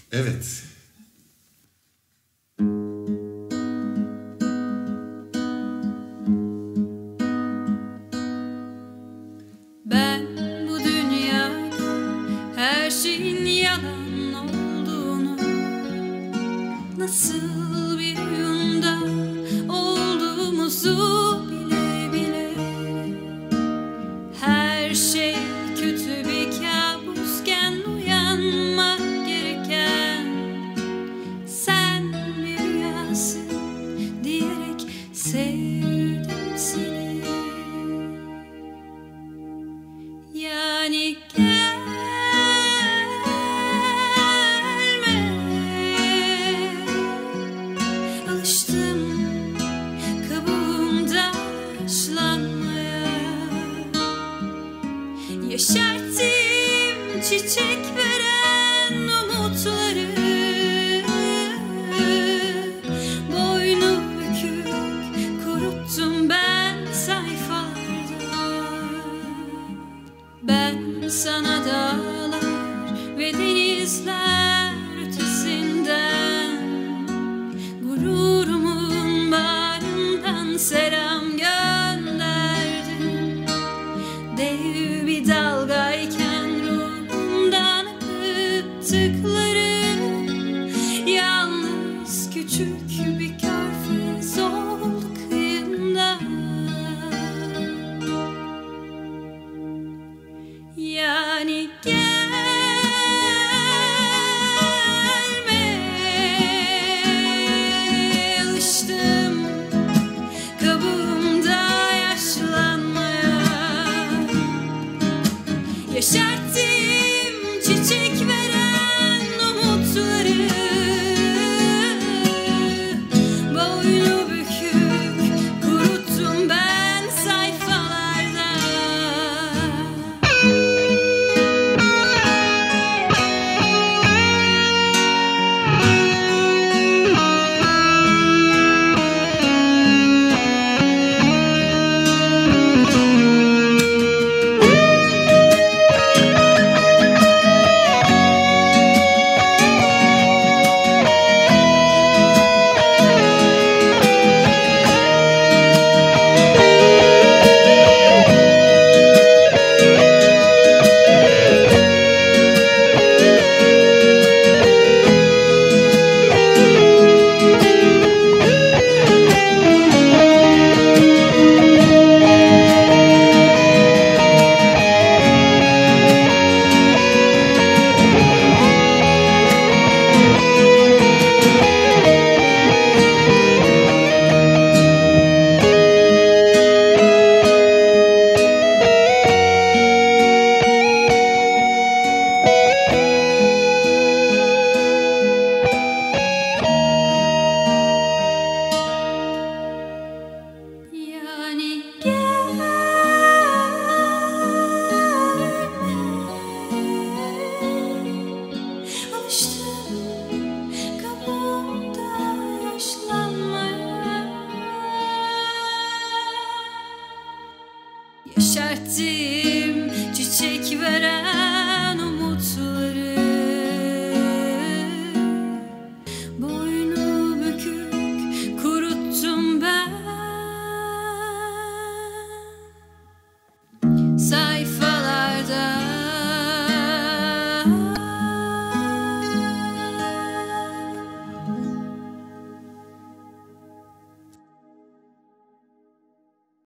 Evet. Ben bu dünyada her şeyin yalan olduğunu, nasıl bir oyunda olduğumuzu bile bile, her şey kötü bir kabusken uyanmak gereken sen bir rüyasın diyerek sevdim seni. Yani gelme, alıştım kabuğumda yaşlanmaya. Yeşerttim çiçek veren umutları, boynu bükük kuruttum ben sayfalarda. Ben sana dağlar ve denizler ötesinden, gururumun bağrından selam gönderdim. Dev bir dalgayken ruhumdan akıttıkları, yalnız küçük